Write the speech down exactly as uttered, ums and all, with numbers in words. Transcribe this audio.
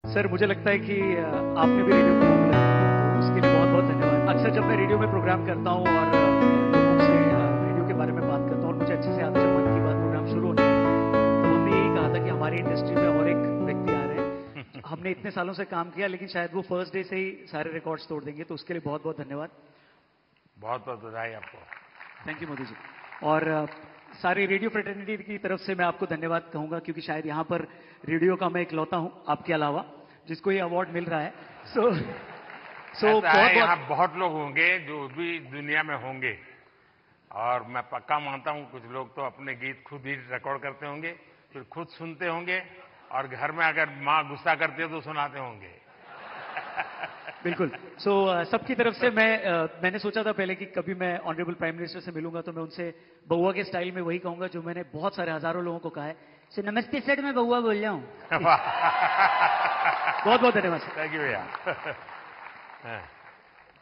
Sir मुझे लगता है कि आपने भी रेडियो प्रोग्राम किया, तो उसके लिए बहुत बहुत धन्यवाद। अक्सर जब मैं रेडियो में प्रोग्राम करता हूँ और लोगों से रेडियो के बारे में बात करता हूँ और मुझे अच्छे से आता है, जब मन की बात प्रोग्राम शुरू होने तो हमने यही कहा था कि हमारी इंडस्ट्री में और एक व्यक्ति आ रहे हैं। हमने इतने सालों से काम किया, लेकिन शायद वो फर्स्ट डे से ही सारे रिकॉर्ड्स तोड़ देंगे, तो उसके लिए बहुत बहुत धन्यवाद। बहुत बहुत बधाई आपको। Thank you Modi ji. और सारी रेडियो फ्रेटर्निटी की तरफ से मैं आपको धन्यवाद कहूंगा, क्योंकि शायद यहाँ पर रेडियो का मैं इकलौता हूं आपके अलावा जिसको ये अवार्ड मिल रहा है। सो so, सो so, बहुत यहाँ बहुत लोग होंगे जो भी दुनिया में होंगे, और मैं पक्का मानता हूँ कुछ लोग तो अपने गीत खुद ही रिकॉर्ड करते होंगे, फिर खुद सुनते होंगे, और घर में अगर माँ गुस्सा करती है तो सुनाते होंगे। बिल्कुल। सो so, uh, सबकी तरफ से मैं uh, मैंने सोचा था पहले कि कभी मैं ऑनरेबल प्राइम मिनिस्टर से मिलूंगा तो मैं उनसे बउआ के स्टाइल में वही कहूंगा जो मैंने बहुत सारे हजारों लोगों को कहा है। सो नमस्ते सर, मैं बउआ बोल रहा हूँ। बहुत बहुत धन्यवाद सर। थैंक यू भैया।